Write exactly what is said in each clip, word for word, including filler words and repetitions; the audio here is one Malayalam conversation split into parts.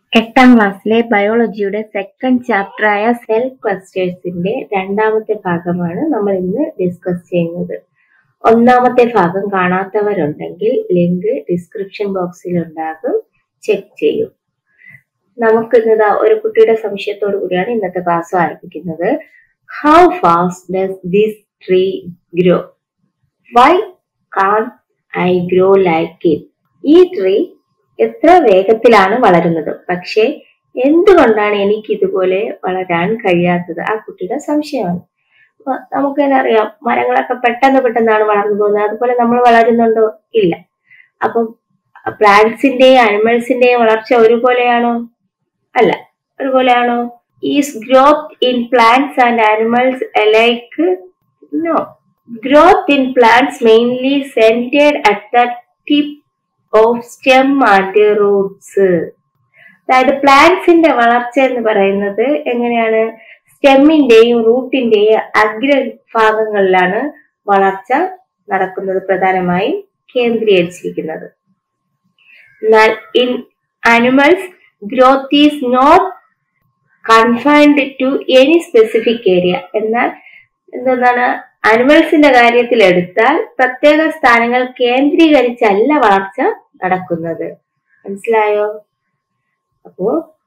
എട്ടാം ക്ലാസ്സിലെ ബയോളജിയുടെ സെക്കൻഡ് ചാപ്റ്ററായ സെൽ ക്ലസ്റ്റേഴ്സിന്റെ രണ്ടാമത്തെ ഭാഗമാണ് നമ്മൾ ഇന്ന് ഡിസ്കസ് ചെയ്യുന്നത്. ഒന്നാമത്തെ ഭാഗം കാണാത്തവരുണ്ടെങ്കിൽ ലിങ്ക് ഡിസ്ക്രിപ്ഷൻ ബോക്സിൽ ഉണ്ടാകും, ചെക്ക് ചെയ്യും. നമുക്ക് ഇന്നതാ ഒരു കുട്ടിയുടെ സംശയത്തോടു കൂടിയാണ് ഇന്നത്തെ ക്ലാസ് ആരംഭിക്കുന്നത്. How fast does this tree grow? Why can I grow like it? ഈ ട്രീ എത്ര വേഗത്തിലാണ് വളരുന്നത്, പക്ഷെ എന്തുകൊണ്ടാണ് എനിക്ക് ഇതുപോലെ വളരാൻ കഴിയാത്തത്? ആ കുട്ടിയുടെ സംശയമാണ്. നമുക്ക് തന്നെ അറിയാം, മരങ്ങളൊക്കെ പെട്ടെന്ന് പെട്ടെന്നാണ് വളർന്നു പോകുന്നത്. അതുപോലെ നമ്മൾ വളരുന്നുണ്ടോ? ഇല്ല. അപ്പം പ്ലാന്റ്സിന്റെയും അനിമൽസിന്റെയും വളർച്ച ഒരുപോലെയാണോ? അല്ല. ഒരുപോലെയാണോ? Is growth in plants and animals alike? No. Growth in plants mainly centred at the tip of stem and roots. അതായത് പ്ലാന്റ്സിന്റെ വളർച്ച എന്ന് പറയുന്നത് എങ്ങനെയാണ്? സ്റ്റെമ്മിന്റെയും റൂട്ടിന്റെയും അഗ്രഭാഗങ്ങളിലാണ് വളർച്ച നടക്കുന്നത്, പ്രധാനമായും കേന്ദ്രീകരിച്ചിരിക്കുന്നത്. എന്നാൽ in animals growth is not confined to any specific area. എന്നാൽ എന്താണ്, അനിമൽസിന്റെ കാര്യത്തിൽ എടുത്താൽ പ്രത്യേക സ്ഥാനങ്ങൾ കേന്ദ്രീകരിച്ചല്ല വളർച്ച നടക്കുന്നത്. മനസ്സിലായോ? അപ്പോ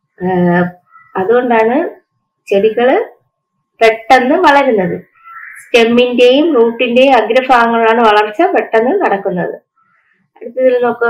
അതുകൊണ്ടാണ് ചെടികള് പെട്ടെന്ന് വളരുന്നത്. സ്റ്റെമ്മിന്റെയും റൂട്ടിന്റെയും അഗ്രഭാഗങ്ങളിലാണ് വളർച്ച പെട്ടെന്ന് നടക്കുന്നത്. അടുത്തതിൽ നോക്ക്,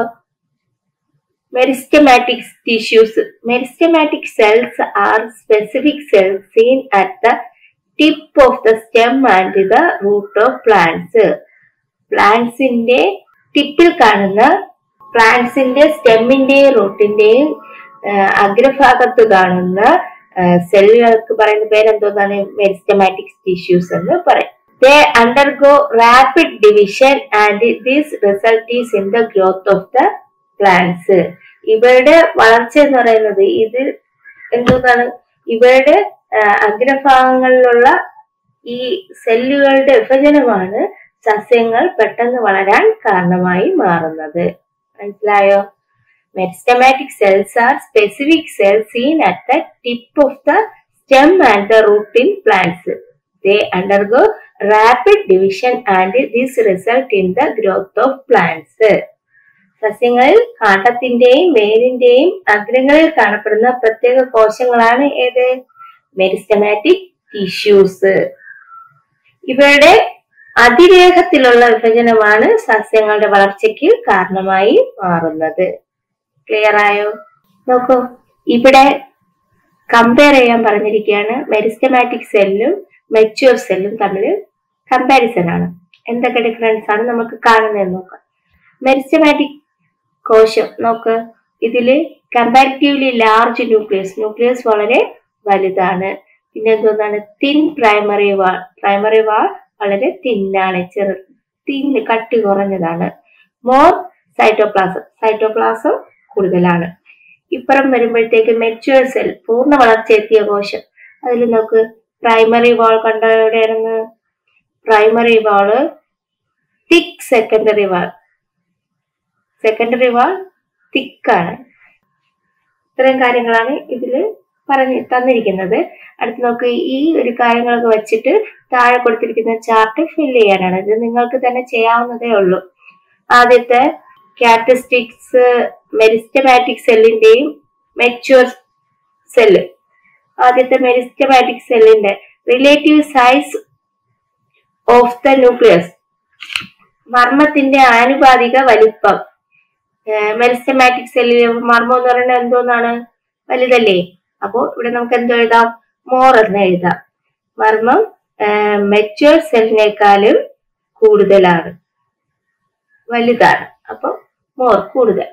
meristematic tissues. Meristematic cells are specific cells seen at the tip of the stem and the root of plants. പ്ലാന്റ്സിന്റെ ടിപ്പിൽ കാണുന്ന, പ്ലാന്റ്സിന്റെ സ്റ്റെമ്മിന്റെയും റൂട്ടിന്റെയും അഗ്രഭാഗത്ത് കാണുന്ന സെല്ലുകൾക്ക് പറയുന്ന പേരെന്തോന്നാണ്? മെരിസ്റ്റമാറ്റിക് ടിഷ്യൂസ് എന്ന് പറയും. They undergo rapid division and this result is in the growth of the plants. ഇവരുടെ വളർച്ച എന്ന് പറയുന്നത് ഇത് എന്തോന്നാണ്? ഇവരുടെ അഗ്രഭാഗങ്ങളിലുള്ള ഈ സെല്ലുകളുടെ വിഭജനമാണ് സസ്യങ്ങൾ പെട്ടെന്ന് വളരാൻ കാരണമായി മാറുന്നത്. മനസ്സിലായോ? Meristematic cells are specific cells seen at the tip of the stem and the root in plants. They undergo rapid division and this result in the growth of plants. സസ്യങ്ങളിൽ കാണ്ഡത്തിന്റെയും വേരിന്റെയും അഗ്രങ്ങളിൽ കാണപ്പെടുന്ന പ്രത്യേക കോശങ്ങളാണ് ഏത്? Meristematic tissues. ഇവരുടെ അതിവേഗത്തിലുള്ള വിഭജനമാണ് സസ്യങ്ങളുടെ വളർച്ചയ്ക്ക് കാരണമായി മാറുന്നത്. ക്ലിയർ ആയോ? നോക്കൂ, ഇവിടെ കമ്പയർ ചെയ്യാൻ പറഞ്ഞിരിക്കുകയാണ്. മെരിസ്റ്റമാറ്റിക് സെല്ലും മെച്യൂർ സെല്ലും തമ്മിൽ കമ്പാരിസൺ ആണ്. എന്തൊക്കെ ഡിഫറൻസ് ആണ് നമുക്ക് കാണുന്നതെന്ന് നോക്കാം. മെരിസ്റ്റമാറ്റിക് കോശം നോക്ക്, ഇതില് കമ്പാരിറ്റീവ്ലി ലാർജ് ന്യൂക്ലിയസ്. ന്യൂക്ലിയസ് വളരെ വലുതാണ്. പിന്നെ എന്തോന്നാണ്? Thin primary wall. Primary wall വളരെ തിന്നാണ്, ചെറു തിൻ കട്ടി കുറഞ്ഞതാണ്. More cytoplasm. സൈറ്റോപ്ലാസം കൂടുതലാണ്. ഇപ്പുറം വരുമ്പോഴത്തേക്ക് മെച്യൂർ സെൽ, പൂർണ്ണ വളർച്ച എത്തിയ കോശം. അതിൽ നോക്ക്, പ്രൈമറി വാൾ കണ്ട എവിടെയാണെന്ന്? Primary wall thick, secondary wall secondary wall തിക്കാണ്. ഇത്രയും കാര്യങ്ങളാണ് ഇതില് പറഞ്ഞ് തന്നിരിക്കുന്നത്. അടുത്ത് നോക്ക്, ഈ ഒരു കാര്യങ്ങളൊക്കെ വെച്ചിട്ട് താഴെ കൊടുത്തിരിക്കുന്ന ചാർട്ട് ഫില്ല് ചെയ്യാനാണ്. ഇത് നിങ്ങൾക്ക് തന്നെ ചെയ്യാവുന്നതേ ഉള്ളൂ. ആദ്യത്തെ ക്യാരക്ടറിസ്റ്റിക്സ് മെരിസ്റ്റമാറ്റിക് സെല്ലിന്റെയും മെച്യൂർ സെല്ല്. ആദ്യത്തെ മെരിസ്റ്റമാറ്റിക് സെല്ലിന്റെ relative size of the nucleus. മർമ്മത്തിന്റെ ആനുപാതിക വലിപ്പം. മെരിസ്റ്റമാറ്റിക് സെല്ലിലെ മർമ്മം എന്ന് പറയുന്നത് എന്തോന്നാണ്? വലുതല്ലേ? അപ്പോ ഇവിടെ നമുക്ക് എന്തോ എഴുതാം? മോർ എന്ന് എഴുതാം. മർമ്മം മെച്യൂർ സെല്ലിനേക്കാളും കൂടുതലാണ്, വലുതാണ്. അപ്പൊ മോർ കൂടുതൽ.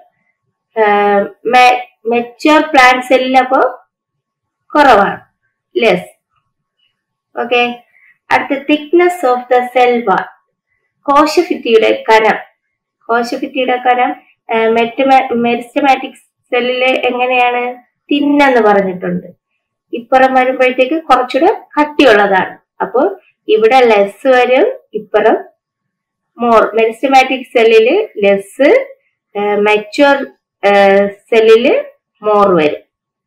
മെച്യൂർ പ്ലാന്റ് സെല്ലിന് അപ്പോ കുറവാണ്, ലെസ്. ഓക്കെ. അടുത്ത thickness of the cell wall. കോശഭിത്തിയുടെ കനം. കോശഭിത്തിയുടെ കനം മെരിസ്റ്റമാറ്റിക് സെല്ലില് എങ്ങനെയാണ്? തിന്നെന്ന് പറഞ്ഞിട്ടുണ്ട്. ഇപ്പുറം വരുമ്പോഴത്തേക്ക് കുറച്ചുകൂടെ കട്ടിയുള്ളതാണ്. അപ്പൊ ഇവിടെ ലെസ് വരും, ഇപ്പുറം മോർ. മെരിസ്റ്റമാറ്റിക് സെല്ലില് ലെസ്, മെച്യൂർ സെല്ലില് മോർ വരും.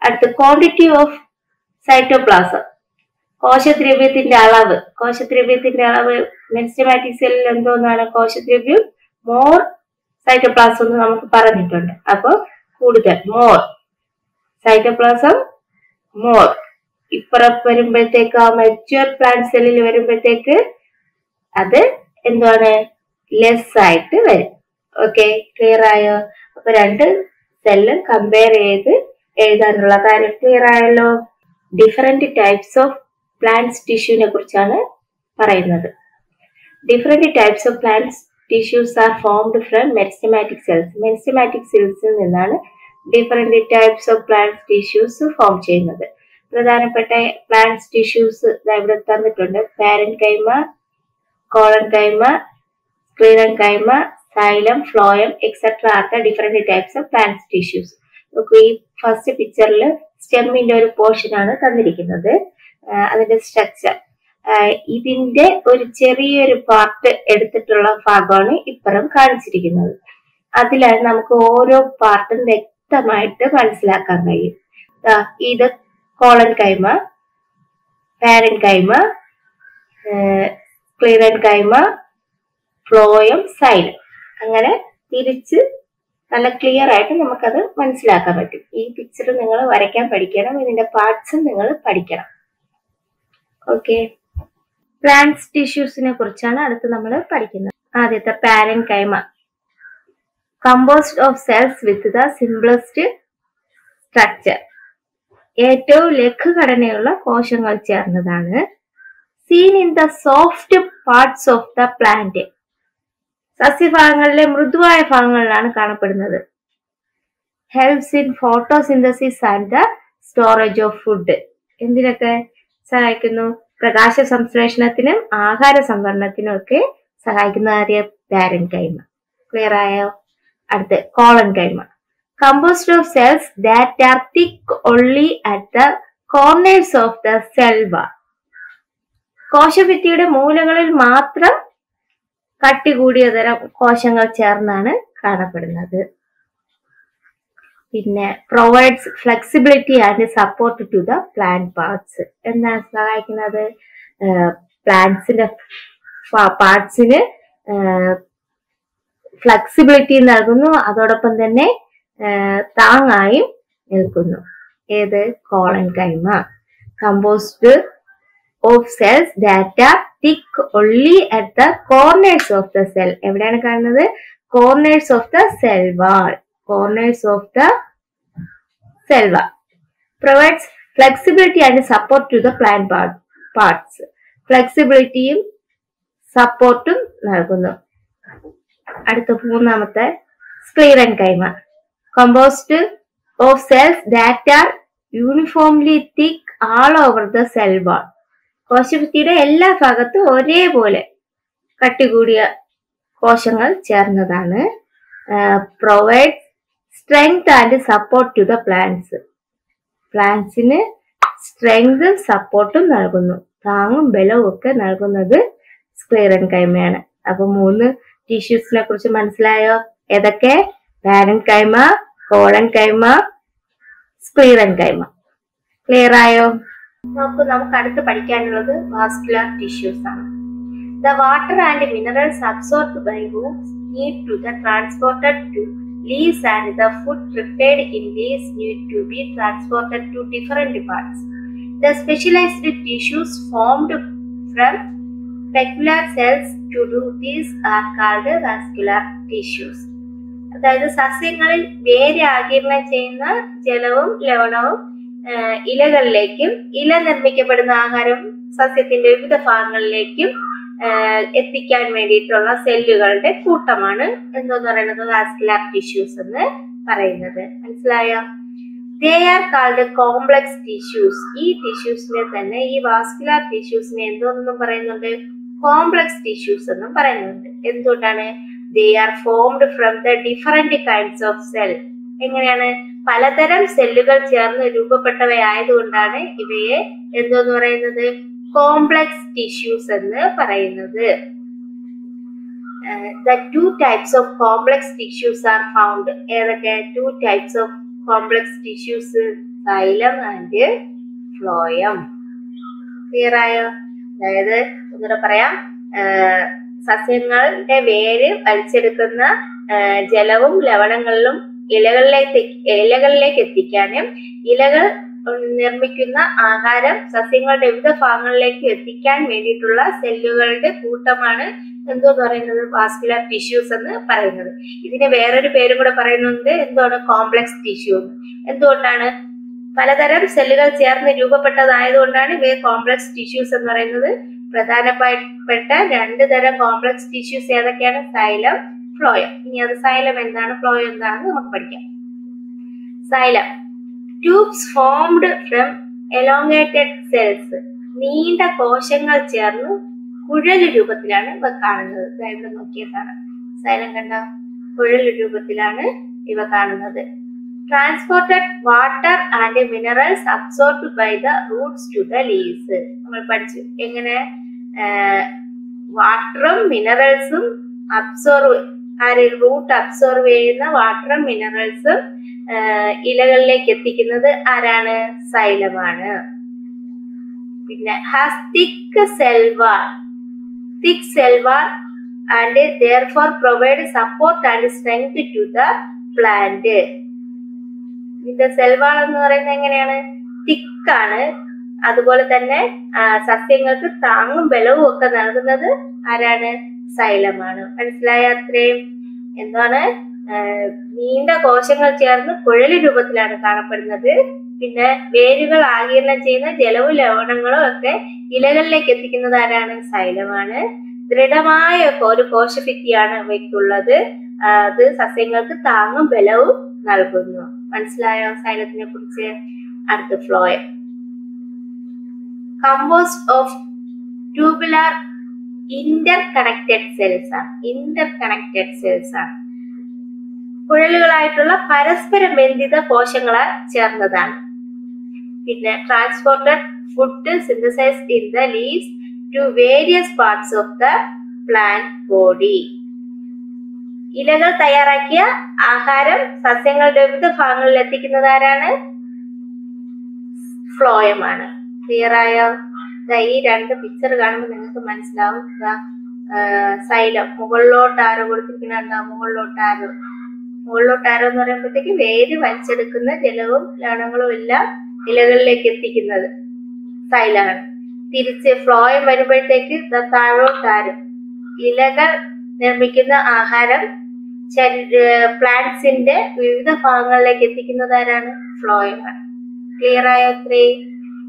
അടുത്ത് ക്വാണ്ടിറ്റി ഓഫ് സൈറ്റോപ്ലാസം, കോശദ്രവ്യത്തിന്റെ അളവ്. കോശദ്രവ്യത്തിന്റെ അളവ് മെരിസ്റ്റമാറ്റിക് സെല്ലിൽ എന്തോന്നാണ്? കോശദ്രവ്യം മോർ സൈറ്റോപ്ലാസം എന്ന് നമുക്ക് പറഞ്ഞിട്ടുണ്ട്. അപ്പൊ കൂടുതൽ, മോർ സൈറ്റോപ്ലാസം മോർ. ഇപ്പുറം വരുമ്പോഴത്തേക്ക് ആ മെച്യൂർ പ്ലാന്റ് സെല്ലിൽ വരുമ്പോഴത്തേക്ക് അത് എന്താണ്? ലെസ് ആയിട്ട് വരും. ഓക്കെ, ക്ലിയർ ആയോ? അപ്പൊ രണ്ട് സെല്ലും കമ്പയർ ചെയ്ത് എഴുതാനുള്ള കാര്യം ക്ലിയർ ആയല്ലോ. ഡിഫറെന്റ് ടൈപ്സ് ഓഫ് പ്ലാന്റ്സ് ടിഷ്യൂവിനെ കുറിച്ചാണ് പറയുന്നത്. Different types of plants tissues are formed from meristematic cells. Meristematic സെൽസിൽ നിന്നാണ് different types of plants tissues form ചെയ്യുന്നത്. പ്രധാനപ്പെട്ട പ്ലാന്റ്സ് ടിഷ്യൂസ് ഇവിടെ തന്നിട്ടുണ്ട്. Parenchyma, collenchyma, sclerenchyma, xylem, phloem etcetera are the different types of plants tissues. ഈ ഫസ്റ്റ് പിക്ചറിൽ സ്റ്റെമ്മിന്റെ ഒരു പോർഷൻ ആണ് തന്നിരിക്കുന്നത്, അതിന്റെ സ്ട്രക്ചർ. ഇതിന്റെ ഒരു ചെറിയൊരു പാർട്ട് എടുത്തിട്ടുള്ള ഭാഗമാണ് ഇപ്പുറം കാണിച്ചിരിക്കുന്നത്. അതിലാണ് നമുക്ക് ഓരോ പാർട്ടും വ്യക്തമായിട്ട് മനസ്സിലാക്കാൻ കഴിയും. ഇത് collenchyma, parenchyma, sclerenchyma, phloem, xylem. അങ്ങനെ തിരിച്ച് നല്ല ക്ലിയർ ആയിട്ട് നമുക്കത് മനസ്സിലാക്കാൻ പറ്റും. ഈ പിക്ചർ നിങ്ങൾ വരയ്ക്കാൻ പഠിക്കണം, ഇതിന്റെ പാർട്സും നിങ്ങൾ പഠിക്കണം. ഓക്കെ, പ്ലാന്റ്സ് ടിഷ്യൂസിനെ കുറിച്ചാണ് അടുത്ത് നമ്മൾ പഠിക്കുന്നത്. ആദ്യത്തെ parenchyma, composed of cells with the simplest structure. ഏറ്റവും ലഘുഘടനയുള്ള കോശങ്ങൾ ചേർന്നതാണ്. Seen in the soft parts of the plant. സസ്യഭാഗങ്ങളിലെ മൃദുവായ ഭാഗങ്ങളിലാണ് കാണപ്പെടുന്നത്. Helps in photosynthesis and the storage of food. എന്തിനൊക്കെ സഹായിക്കുന്നു? പ്രകാശ സംശ്ലേഷണത്തിനും ആഹാര സംഭരണത്തിനും ഒക്കെ സഹായിക്കുന്ന പാരൻകൈമ. ക്ലിയർ ആയോ? അടുത്ത് കോളൻകൈമ, composed of cells that are thick only at the corners of the cell wall. കോശഭിത്തിയുടെ മൂലകളിൽ മാത്രം കട്ടി കൂടിയ തരം കോശങ്ങൾ ചേർന്നാണ് കാണപ്പെടുന്നത്. പിന്നെ provides flexibility and support to the plant parts. എന്താണ് സഹായിക്കുന്നത്? പ്ലാന്റ്സിന്റെ പാർട്സിന് ഫ്ലെക്സിബിലിറ്റി നൽകുന്നു, അതോടൊപ്പം തന്നെ താങ്ങായും നിൽക്കുന്നു. ഏത്? Collenchyma. Composed of cells that are thick only at the corners of the cell. എവിടെയാണ് കാണുന്നത്? Corners of the cell wall. Corners of the cell wall. Provides flexibility and support to the plant parts. ഫ്ലെക്സിബിലിറ്റിയും സപ്പോർട്ടും നൽകുന്നു. അടുത്ത മൂന്നാമത്തെ സ്ക്ലീറൻകൈമ, composed of cells that are uniformly thick all over the cell wall. കോശഭിത്തിയുടെ എല്ലാ ഭാഗത്തും ഒരേപോലെ കട്ടി കൂടിയ കോശങ്ങൾ ചേർന്നതാണ്. Provide strength and support to the plants. പ്ലാന്റ്സിന് സ്ട്രെങ്തും സപ്പോർട്ടും നൽകുന്നു, താങ്ങും ബലവും ഒക്കെ നൽകുന്നത് സ്ക്ലീറൻകൈമയാണ്. അപ്പൊ മൂന്ന് ടിഷ്യൂസിനെ കുറിച്ച് മനസ്സിലായോ? ഏതൊക്കെ? Parenchyma, collenchyma, സ്ക്ലീറൻകൈമ. ക്ലിയർ ആയോ? നോക്കൂ, നമുക്ക് അടുത്ത് പഠിക്കാനുള്ളത് വാസ്കുലർ ടിഷ്യൂസ് ആണ്. The water and minerals absorbed by roots need to the transported to leaves and the food prepared in leaves need to be transported to different parts. The specialized tissues formed from peculiar cells to do this are called vascular tissues. അതായത് സസ്യങ്ങളിൽ വേര് ആഗിരണം ചെയ്യുന്ന ജലവും ലവണവും ഇലകളിലേക്കും ഇല നിർമ്മിക്കപ്പെടുന്ന ആഹാരം സസ്യത്തിന്റെ വിവിധ ഭാഗങ്ങളിലേക്കും എത്തിക്കാൻ വേണ്ടിയിട്ടുള്ള സെല്ലുകളുടെ കൂട്ടമാണ് എന്തോന്ന് പറയുന്നത്? വാസ്കുലർ ടിഷ്യൂസ് എന്ന് പറയുന്നത്. മനസ്സിലായോ? They are called complex tissues. ഈ ടിഷ്യൂസിനെ തന്നെ, ഈ വാസ്കുലർ ടിഷ്യൂസിനെ എന്തോന്നും പറയുന്നുണ്ട്? കോംപ്ലക്സ് ടിഷ്യൂസ് എന്നും പറയുന്നുണ്ട്. എന്തുകൊണ്ടാണ്? They are formed from the different kinds of cell. എങ്ങനെയാണ്? പലതരം സെല്ലുകൾ ചേർന്ന് രൂപപ്പെട്ടവയായതുകൊണ്ടാണ് ഇവയെ എന്തോന്ന് പറയുന്നത്? കോംപ്ലക്സ് ടിഷ്യൂസ് എന്ന് പറയുന്നത്. The two types of complex tissues are found. ഏതൊക്കെ two types of complex tissues xylem and phloem. Clear ആയോ? അതായത് ഒന്നുകൂടെ പറയാം, സസ്യങ്ങളുടെ വേര് വലിച്ചെടുക്കുന്ന ജലവും ലവണങ്ങളിലും ഇലകളിലേക്ക് ഇലകളിലേക്ക് എത്തിക്കാനും ഇലകൾ നിർമ്മിക്കുന്ന ആഹാരം സസ്യങ്ങളുടെ വിവിധ ഭാഗങ്ങളിലേക്ക് എത്തിക്കാൻ വേണ്ടിയിട്ടുള്ള സെല്ലുകളുടെ കൂട്ടമാണ് എന്തോന്ന് പറയുന്നത്, വാസ്കുലർ ടിഷ്യൂസ് എന്ന് പറയുന്നത്. ഇതിന് വേറൊരു പേരും കൂടെ പറയുന്നുണ്ട്, എന്താണ്, കോംപ്ലക്സ് ടിഷ്യൂ. എന്തുകൊണ്ടാണ്? പലതരം സെല്ലുകൾ ചേർന്ന് രൂപപ്പെട്ടതായതുകൊണ്ടാണ് ഇവയെ കോംപ്ലക്സ് ടിഷ്യൂസ് എന്ന് പറയുന്നത്. പ്രധാനപ്പെട്ട രണ്ട് തരം കോംപ്ലക്സ് ടിഷ്യൂസ് ഏതൊക്കെയാണ്? Xylem, phloem. ഇനി അത് സൈലം എന്താണ്, ഫ്ലോയം എന്താണെന്ന് നമുക്ക് പഠിക്കാം. Xylem, tubes formed from elongated cells. നീണ്ട കോശങ്ങൾ ചേർന്ന് കുഴൽ രൂപത്തിലാണ് ഇവ കാണുന്നത്. ഇവിടെ നോക്കിയതാണ് സൈലം, കണ്ട കുഴൽ രൂപത്തിലാണ് ഇവ കാണുന്നത്. Transported water and minerals absorbed by the roots to the leaves. നമ്മൾ പഠിച്ചു എങ്ങനെ വാട്ടറും മിനറൽസും അബ്സോർവ്, റൂട്ട് അബ്സോർവ് ചെയ്യുന്ന വാട്ടറും മിനറൽസും ഇലകളിലേക്ക് എത്തിക്കുന്നത് ആരാണ്? സൈലമാണ്. പിന്നെ has thick cell wall, thick cell wall and therefore provide support and strength to the plant. ഇതിന്റെ സെൽവാൾ എന്ന് പറയുന്നത് എങ്ങനെയാണ്? തിക്കാണ്. അതുപോലെ തന്നെ സസ്യങ്ങൾക്ക് താങ്ങും ബലവും ഒക്കെ നൽകുന്നത് ആരാണ്? സൈലമാണ്. മനസ്സിലായ അത്രയും? എന്താണ്? നീണ്ട കോശങ്ങൾ ചേർന്ന് കുഴൽ രൂപത്തിലാണ് കാണപ്പെടുന്നത്. പിന്നെ വേരുകൾ ആഗിരണം ചെയ്യുന്ന ജലവും ലവണങ്ങളും ഒക്കെ ഇലകളിലേക്ക് എത്തിക്കുന്നത് ആരാണ്? സൈലമാണ്. ദൃഢമായ ഒരു കോശഭിത്തിയാണ് ഇവയ്ക്കുള്ളത്. അത് സസ്യങ്ങൾക്ക് താങ്ങും ബലവും നൽകുന്നു. മനസ്സിലായോ സൈലത്തിനെ കുറിച്ച്? അടുത്ത phloem, composed of tubular interconnected cells ആണ്. ഇന്റർ കണക്റ്റഡ് സെൽസ് ആണ്. കുഴലുകളായിട്ടുള്ള പരസ്പരം ബന്ധിത കോശങ്ങളാൽ ചേർന്നതാണ്. പിന്നെ transported food synthesised in the leaves to various parts of the plant body. ഇലകൾ തയ്യാറാക്കിയ ആഹാരം സസ്യങ്ങളുടെ വിവിധ ഭാഗങ്ങളിൽ എത്തിക്കുന്നത് ആരാണ്? ഫ്ലോയമാണ്. ക്ലിയർ ആയോ? ഈ രണ്ട് പിക്ചർ കാണുമ്പോൾ നിങ്ങൾക്ക് മനസ്സിലാവും. സൈലം മുകളിലോട്ട് ആരോ കൊടുത്തിരിക്കുന്നുണ്ടോ? മുകളിലോട്ട് ആരോ മുകളിലോട്ട് ആരോ എന്ന് പറയുമ്പോഴത്തേക്ക് വേര് വലിച്ചെടുക്കുന്ന ജലവും ലവണങ്ങളും എല്ലാം ഇലകളിലേക്ക് എത്തിക്കുന്നത് സൈലാണ്. തിരിച്ച് ഫ്ലോയം വരുമ്പോഴത്തേക്ക് താഴോട്ടാരോ ഇലകൾ നിർമ്മിക്കുന്ന ആഹാരം പ്ലാന്റ്സിന്റെ വിവിധ ഭാഗങ്ങളിലേക്ക് എത്തിക്കുന്നത് ആരാണ്? ഫ്ലോയമാണ്. ക്ലിയർ ആയോ? അത്രയും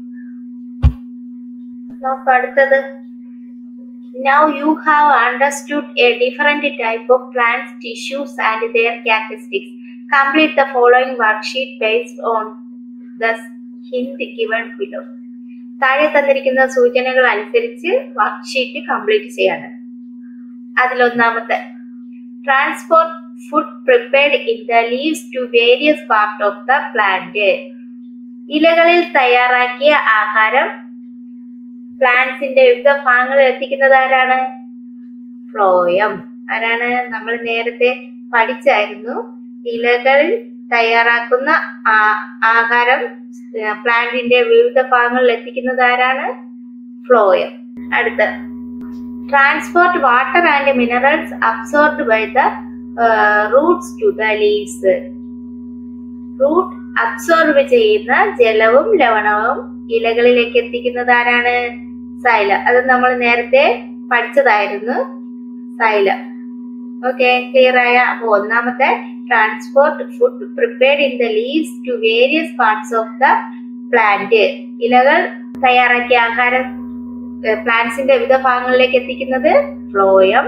നോക്കാം. അടുത്തത്, now you have understood a different type of plant tissues and their characteristics. Complete the following worksheet based on the hint given below. താഴെ തന്നിരിക്കുന്ന സൂചനകൾ അനുസരിച്ച് വർക്ക്ഷീറ്റ് കംപ്ലീറ്റ് ചെയ്യാണ്. അതിലൊന്നാമത്തെ, transport food prepared in the leaves to various part of the plant. ഇലകളിൽ തയ്യാറാക്കിയ ആഹാരം പ്ലാന്റ്സിന്റെ വിവിധ ഭാഗങ്ങളിൽ എത്തിക്കുന്നത് ആരാണ്? ഫ്ലോയം. ആരാണ്? നമ്മൾ നേരത്തെ പഠിച്ചായിരുന്നു. ഇലകളിൽ തയ്യാറാക്കുന്ന ആഹാരം പ്ലാന്റിന്റെ വിവിധ ഭാഗങ്ങളിൽ എത്തിക്കുന്നത് ആരാണ്? ഫ്ലോയം. അടുത്ത, transport water and minerals absorbed by the roots to the leaves. Root absorb ചെയ്യുന്ന ജലവും ലവണവും ഇലകളിലേക്ക് എത്തിക്കുന്നത് ആരാണ്? സൈലം. അത് നമ്മൾ നേരത്തെ പഠിച്ചതായിരുന്നു, സൈലം. ഓക്കെ, ക്ലിയർ ആയ? അപ്പൊ ഒന്നാമത്തെ, transport food prepared in the leaves to various parts of the plant. ഇലകൾ തയ്യാറാക്കിയ ആഹാരം പ്ലാന്റ്സിന്റെ വിവിധ ഭാഗങ്ങളിലേക്ക് എത്തിക്കുന്നത് ഫ്ലോയം.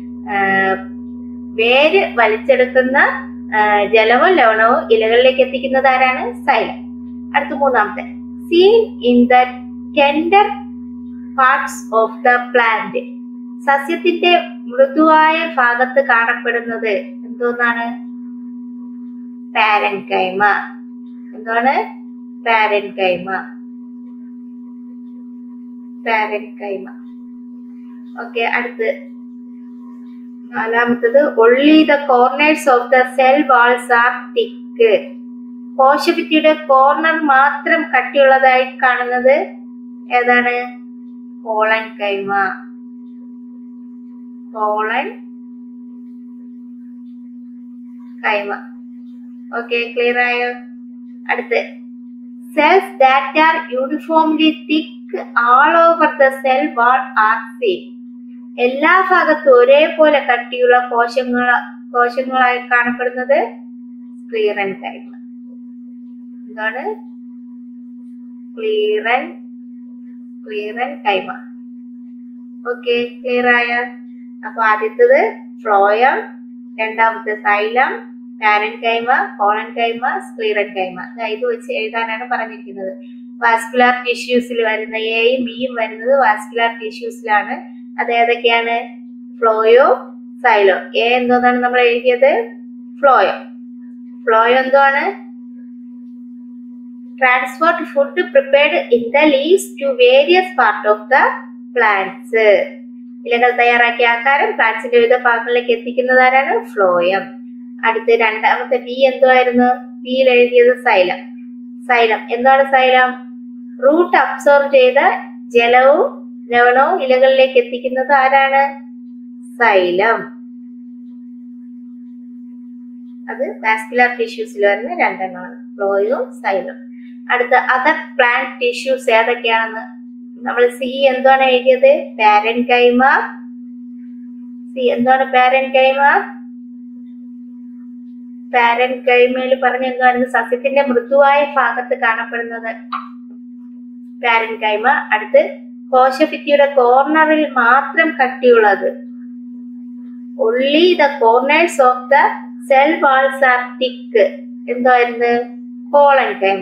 വേര് വലിച്ചെടുക്കുന്ന ജലവും ലവണവും ഇലകളിലേക്ക് എത്തിക്കുന്നത് ആരാണ്? സൈലം. അടുത്ത മൂന്നാമത്തെ, seen in the tender parts of the plant. സസ്യത്തിന്റെ മൃദുവായ ഭാഗത്ത് കാണപ്പെടുന്നത് എന്തോന്നാണ്? പാരൻകൈമ. എന്താണ്? പാരൻകൈമ. പാരൻകൈമ. ഓക്കെ, അടുത്ത് നാലാമത്തത്, only the corners of the cell walls are thick. കോശഭിത്തിയുടെ കോർണർ മാത്രം കട്ടിയുള്ളതായി കാണുന്നത് ഏതാണ്? Collenchyma. Collenchyma. Okay, clear ആയോ? അടുത്ത് cells that are uniformly thick all over the cell wall are seen. എല്ലാ ഭാഗത്തും ഒരേപോലെ കട്ടിയുള്ള കോശങ്ങൾ കോശങ്ങളായി കാണപ്പെടുന്നത് സ്ക്ലീറൻ കൈമ. എന്താണ്? സ്ക്ലീറൻ സ്ക്ലീറൻ കൈമ. ഓക്കെ, ക്ലിയർ ആയ? അപ്പൊ ആദ്യത്തത് ഫ്ലോയം, രണ്ടാമത്തെ സൈലം, പാരൻകൈമ, കോളൻകൈമ, സ്ക്ലീറൻ കൈമ. ഇത് വെച്ച് എഴുതാനാണ് പറഞ്ഞിരിക്കുന്നത്. വാസ്കുലാർ ടിഷ്യൂസിൽ വരുന്ന എയും ബിയും വരുന്നത് വാസ്കുലാർ ടിഷ്യൂസിലാണ്. അത് ഏതൊക്കെയാണ്? ഫ്ലോയോ, സൈലോ. എ എന്തോന്നാണ് നമ്മൾ എഴുതിയത്? ഫ്ലോയോ. ഫ്ലോയോ എന്താണ്? Transport food prepared in the leaves to various part of the plants. ഇലകൾ തയ്യാറാക്കിയ ആഹാരം പ്ലാന്റ്സിന്റെ വിവിധ ഭാഗങ്ങളിലേക്ക് എത്തിക്കുന്നത് ആരാണ്? ഫ്ലോയം. അടുത്ത് രണ്ടാമത്തെ ബി എന്തുവായിരുന്നു? ബിയിൽ എഴുതിയത് സൈലം. സൈലം എന്താണ്? സൈലം റൂട്ട് അബ്സോർബ് ചെയ്ത ജലവും ലവണവും ഇലകളിലേക്ക് എത്തിക്കുന്നത് ആരാണ്? സൈലം. അത് വാസ്കുലർ ടിഷ്യൂസിൽ വരുന്ന രണ്ടെണ്ണമാണ്, ഫ്ലോയും സൈലം. അടുത്ത അതർ പ്ലാന്റ് ടിഷ്യൂസ് ഏതൊക്കെയാണെന്ന് നമ്മൾ സി എന്താണ് എഴുതിയത്? പാരൻകൈമ. സി എന്താണ്? പാരൻകൈമ. പാരൻകൈമയിൽ പറഞ്ഞ എന്താണ്? സസ്യത്തിന്റെ മൃദുവായ ഭാഗത്ത് കാണപ്പെടുന്നത് പാരൻകൈമ. അടുത്ത് കോശഭിത്തിയുടെ കോർണറിൽ മാത്രം കട്ടിയുള്ളത്, only the corners of the cell walls are thick, എന്തായിരുന്നു? കോളൻകൈമ.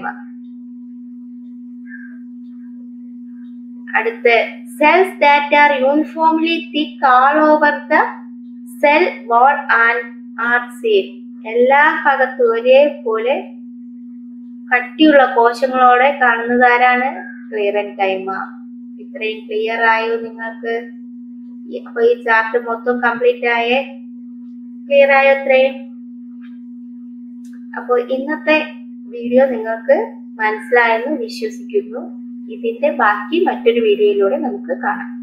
അടുത്ത് cells that are uniformly thick all over the cell wall and are seen. എല്ലാ ഭാഗത്തും ഒരേപോലെ കട്ടിയുള്ള കോശങ്ങളോടെ കാണുന്നത് ആരാണ്? സ്ക്ലീറൻ കൈമ. ഇത്രയും ക്ലിയർ ആയോ നിങ്ങൾക്ക്? അപ്പൊ ഈ ചാർട്ട് മൊത്തം കംപ്ലീറ്റ് ആയേ? ക്ലിയർ ആയോ ഇത്രയും? അപ്പോൾ ഇന്നത്തെ വീഡിയോ നിങ്ങൾക്ക് മനസ്സിലായെന്ന് വിശ്വസിക്കുന്നു. ഇതിന്റെ ബാക്കി മറ്റൊരു വീഡിയോയിലൂടെ നമുക്ക് കാണാം.